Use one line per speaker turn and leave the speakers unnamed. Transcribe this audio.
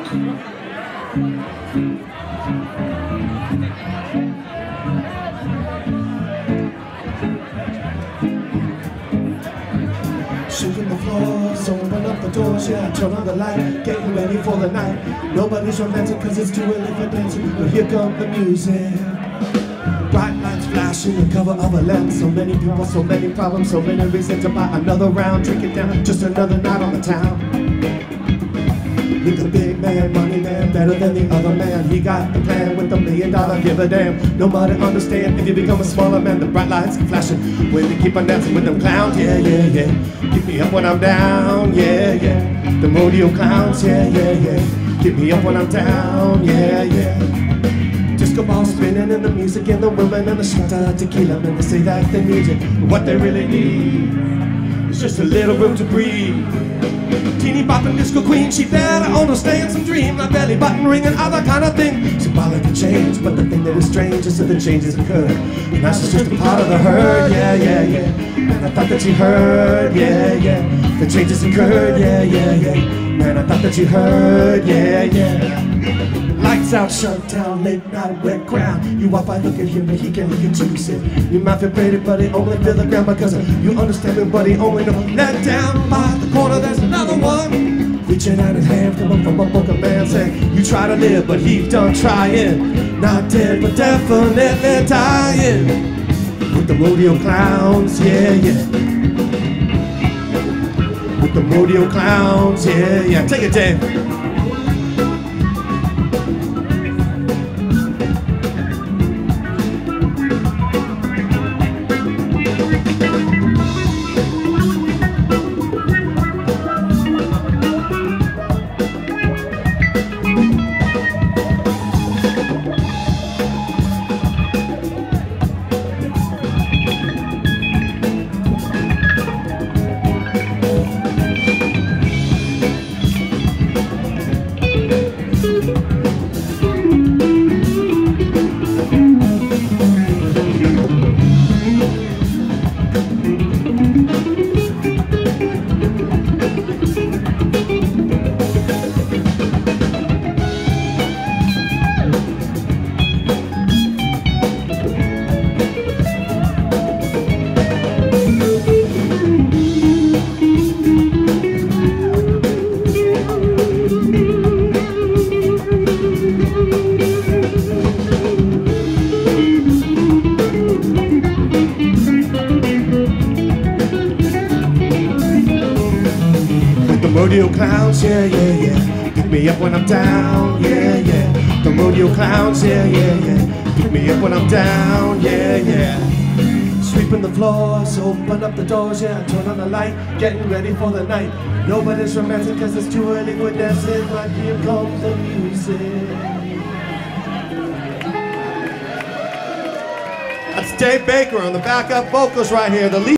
Sweeping the floors, open up the doors, yeah, turn on the light, getting ready for the night. Nobody's romantic cause it's too early for dancing, but here comes the music. Bright lights flashing the cover of a lamp. So many people, so many problems, so many reasons to buy another round. Drink it down, just another night on the town. With the big man, money man, better than the other man. He got the plan with the $1 million, give a damn. Nobody understand if you become a smaller man. The bright lights keep flashing when they keep on dancing with them clowns, yeah, yeah, yeah. Keep me up when I'm down, yeah, yeah. The rodeo clowns, yeah, yeah, yeah. Keep me up when I'm down, yeah, yeah. Disco ball spinning and the music and the women and the shot of tequila. And they say that they need you, but what they really need is just a little room to breathe. Teeny bopping disco queen, she better understand some dream, like belly button ring and other kind of thing. Symbolic of change, but the thing that is strange is that the changes occur, and that's just a part of the herd, yeah, yeah, yeah. Man, I thought that you heard, yeah, yeah. The changes occurred, yeah, yeah, yeah. Man, I thought that you heard, yeah, yeah. Lights out, shut down, late night, wet ground. You walk by, look at him, and he can look at you. Say, you might feel pretty, but he only feel the ground because you understand me, but he only know. Let down by the corner, there's another one. Reaching out his hand from a broken man, saying, you try to live, but he's done trying. Not dead, but definitely dying. With the rodeo clowns, yeah, yeah. With the rodeo clowns, yeah, yeah. Take it, Dave. Rodeo clowns, yeah, yeah, yeah. Pick me up when I'm down, yeah, yeah. The rodeo clowns, yeah, yeah, yeah. Pick me up when I'm down, yeah, yeah. Sweeping the floors, open up the doors, yeah. Turn on the light, getting ready for the night. Nobody's romantic cause it's too early for dancing, but here comes the music. That's Dave Baker on the backup vocals right here. The lead